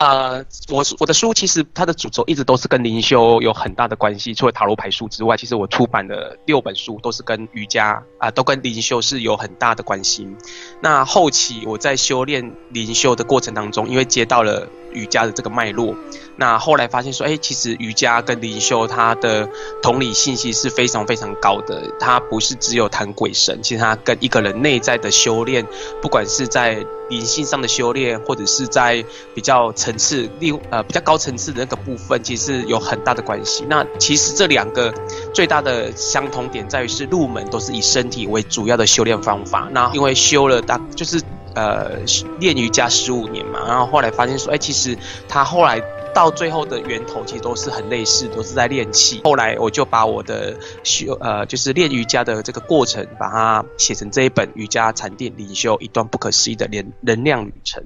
我的书其实它的主轴一直都是跟灵修有很大的关系，除了塔罗牌书之外，其实我出版的6本书都是跟瑜伽都跟灵修是有很大的关系。那后期我在修炼灵修的过程当中，因为接到了瑜伽的这个脉络，那后来发现说，其实瑜伽跟灵修它的同理信息是非常非常高的，它不是只有谈鬼神，其实它跟一个人内在的修炼，不管是在灵性上的修炼，或者是在比较比较高层次的那个部分，其实有很大的关系。那其实这2个最大的相同点在于是入门都是以身体为主要的修炼方法。那因为修了练瑜伽15年嘛，然后后来发现说，其实他后来到最后的源头其实都是很类似，都是在练气。后来我就把我的就是练瑜伽的这个过程，把它写成这一本《瑜伽禅定灵修一段不可思议的能量旅程》。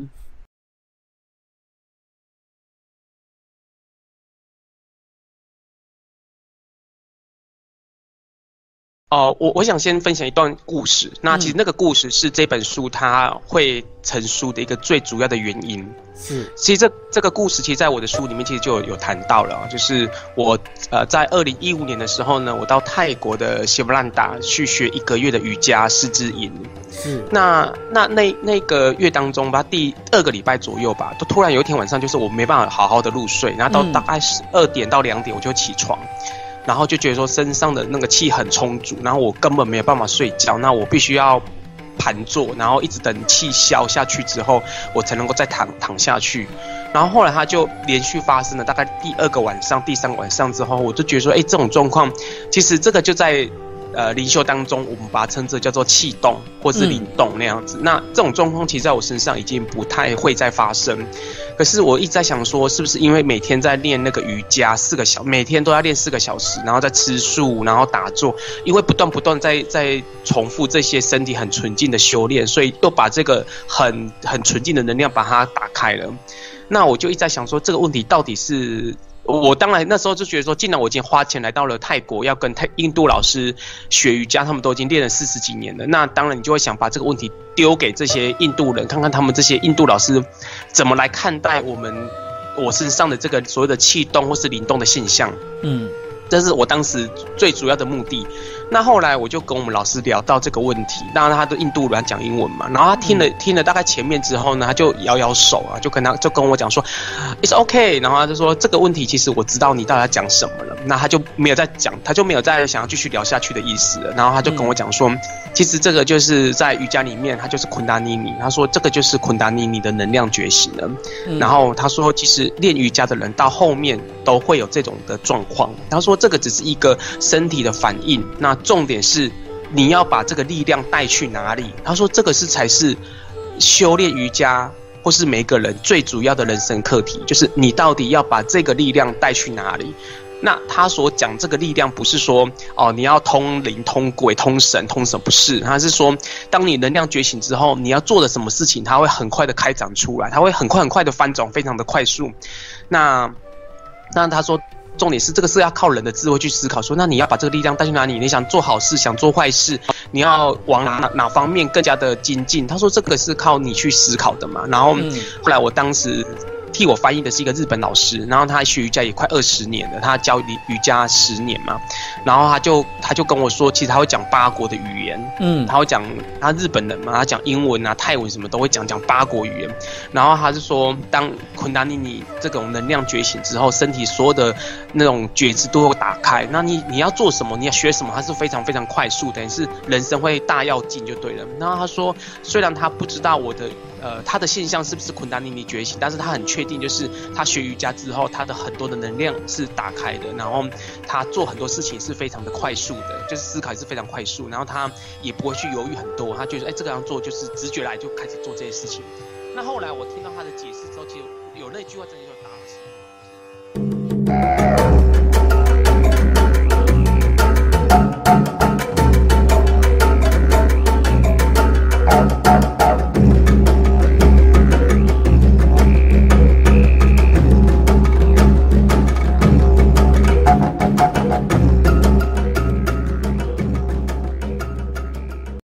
我想先分享一段故事。那其实那个故事是这本书它会成书的一个最主要的原因。 是， 其实这个故事，其实在我的书里面其实就有谈到了，就是我在2015年的时候呢，我到泰国的喜马拉雅去学1个月的瑜伽师资营。 是， 那个月当中吧，第2个礼拜左右吧，都突然有一天晚上，就是我没办法好好的入睡，然后到大概12点到2点我就起床。然后就觉得说身上的那个气很充足，然后我根本没有办法睡觉，那我必须要盘坐，然后一直等气消下去之后，我才能够再躺下去。然后后来它就连续发生了大概第2个晚上、第3个晚上之后，我就觉得说，这种状况，其实这个就在灵修当中，我们把它称之叫做气动或是灵动那样子。那这种状况其实在我身上已经不太会再发生。可是我一直在想说，是不是因为每天在练那个瑜伽每天都要练4个小时，然后再吃素，然后打坐，因为不断在重复这些身体很纯净的修炼，所以又把这个很纯净的能量把它打开了。那我就一直在想说，这个问题到底是。我当然那时候就觉得说，既然我已经花钱来到了泰国，要跟印度老师学瑜伽，他们都已经练了40几年了，那当然你就会想把这个问题丢给这些印度人，看看他们这些印度老师怎么来看待我身上的这个所谓的气动或是灵动的现象。这是我当时最主要的目的。那后来我就跟我们老师聊到这个问题，当然他的印度人讲英文嘛，然后他听了大概前面之后呢，他就摇手啊，就跟我讲说 It's okay， 然后他就说这个问题其实我知道你到底要讲什么了，那他就没有再讲，他就没有再想要继续聊下去的意思了。然后他就跟我讲说，其实这个就是在瑜伽里面，它就是昆达尼尼，他说这个就是昆达尼尼的能量觉醒了。然后他说其实练瑜伽的人到后面都会有这种的状况，他说这个只是一个身体的反应，那重点是你要把这个力量带去哪里。他说这个才是修炼瑜伽或是每个人最主要的人生课题，就是你到底要把这个力量带去哪里。那他所讲这个力量不是说你要通灵通鬼通神通什么，不是，他是说当你能量觉醒之后，你要做的什么事情它会很快的开展出来，它会很快的翻转，非常的快速。那他说重点是这个是要靠人的智慧去思考，说那你要把这个力量带去哪里？你想做好事，想做坏事，你要往哪方面更加的精进？他说这个是靠你去思考的嘛。然后后来我当时替我翻译的是一个日本老师，然后他学瑜伽也快20年了，他教瑜伽10年嘛，然后他就跟我说，其实他会讲8国的语言，他会讲，他日本人嘛，他讲英文啊、泰文什么都会讲8国语言，然后他是说，当昆达尼尼这种能量觉醒之后，身体所有的那种觉知都会打开，那你要做什么，你要学什么，它是非常非常快速，等于是人生会大跃进就对了。然后他说，虽然他不知道他的现象是不是昆达尼尼觉醒，但是他很确定，就是他学瑜伽之后，他的很多的能量是打开的，然后他做很多事情是非常的快速的，就是思考也是非常快速，然后他也不会去犹豫很多，他觉得这个样做就是直觉来就开始做这些事情。那后来我听到他的解释之后，其实有那句话真的